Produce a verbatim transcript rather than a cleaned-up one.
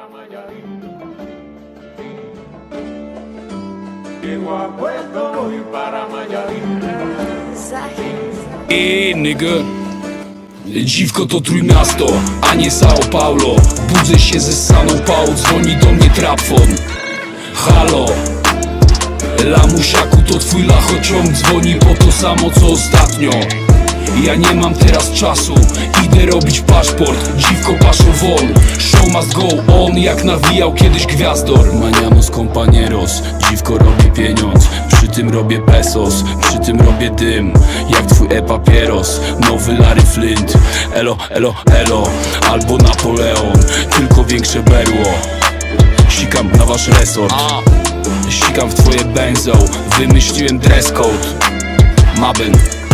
Ej, nigga. Dziwko to Trójmiasto, a nie São Paulo. Budzę się ze saną pałą, dzwoni do mnie trapfon. Halo, lamusiaku, to twój lachociąg dzwoni po to samo co ostatnio. Ja nie mam teraz czasu, idę robić paszport. Dziwko paszo won, show must go on, jak nawijał kiedyś Gwiazdor. Maniamos compañeros, dziwko robi pieniądz, przy tym robię pesos, przy tym robię dym, jak twój e-papieros. Nowy Larry Flint, elo, elo, elo, albo Napoleon, tylko większe berło. Sikam na wasz resort, sikam w twoje benzo, wymyśliłem dress code. Mabyn